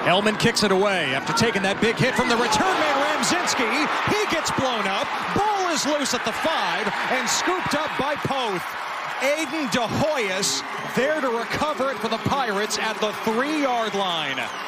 Hellman kicks it away after taking that big hit from the return man, Ramzinski. He gets blown up. Ball is loose at the 5 and scooped up by Poth. Aiden DeHoyas there to recover it for the Pirates at the 3-yard line.